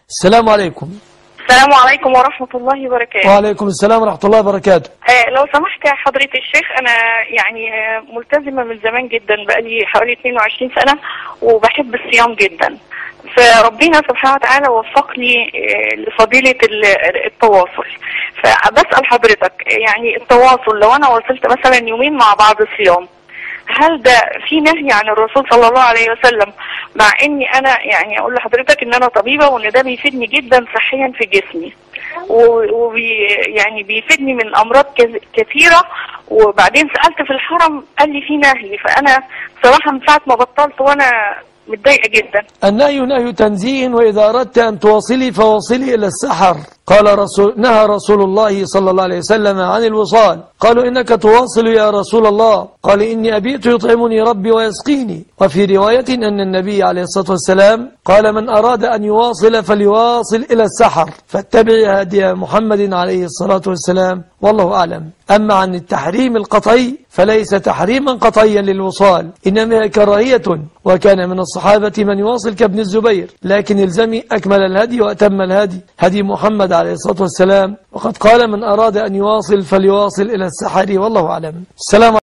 السلام عليكم. السلام عليكم ورحمة الله وبركاته. وعليكم السلام ورحمة الله وبركاته. لو سمحت يا حضرة الشيخ، أنا يعني ملتزمة من زمان جدا، بقالي حوالي 22 سنة وبحب الصيام جدا. فربنا سبحانه وتعالى وفقني لفضيلة التواصل. فبسأل حضرتك يعني التواصل لو أنا وصلت مثلا يومين مع بعض صيام، هل ده في نهي عن الرسول صلى الله عليه وسلم؟ مع اني انا يعني اقول لحضرتك ان انا طبيبه وان ده بيفيدني جدا صحيا في جسمي، يعني بيفيدني من امراض كثيره. وبعدين سالت في الحرم قال لي في نهي، فانا بصراحه من ساعه ما بطلت وانا متضايقه جدا. النهي نهي تنزيه، واذا اردت ان تواصلي فواصلي الى السحر. نهى رسول الله صلى الله عليه وسلم عن الوصال. قالوا إنك تواصل يا رسول الله؟ قال إني أبيت يطعمني ربي ويسقيني. وفي رواية أن النبي عليه الصلاة والسلام قال من أراد أن يواصل فليواصل إلى السحر، فاتبع هدي محمد عليه الصلاة والسلام، والله أعلم. أما عن التحريم القطعي فليس تحريما قطعيا للوصال، إنما كراهية، وكان من الصحابة من يواصل كابن الزبير، لكن الزمي أكمل الهدي وأتم الهدي هدي محمد عليه الصلاة والسلام، وقد قال من أراد أن يواصل فليواصل إلى السحر، والله أعلم. السلام